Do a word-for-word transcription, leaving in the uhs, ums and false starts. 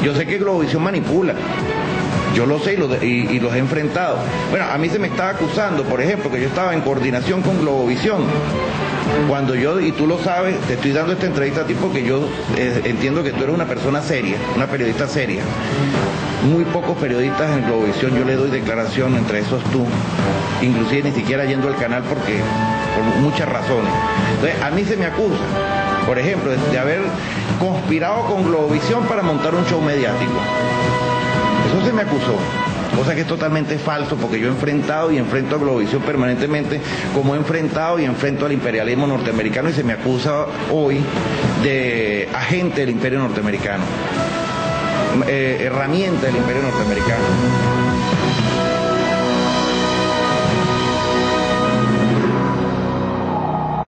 Yo sé que Globovisión manipula. Yo lo sé y, lo de, y, y los he enfrentado. Bueno, a mí se me estaba acusando, por ejemplo, que yo estaba en coordinación con Globovisión. Cuando yo, y tú lo sabes, te estoy dando esta entrevista a ti porque yo eh, entiendo que tú eres una persona seria, una periodista seria. Muy pocos periodistas en Globovisión yo le doy declaración, entre esos tú, inclusive ni siquiera yendo al canal porque, por muchas razones. Entonces, a mí se me acusa, por ejemplo, de, de haber conspirado con Globovisión para montar un show mediático. Eso se me acusó, cosa que es totalmente falso porque yo he enfrentado y enfrento a Globovisión permanentemente, como he enfrentado y enfrento al imperialismo norteamericano, y se me acusa hoy de agente del imperio norteamericano, eh, herramienta del imperio norteamericano.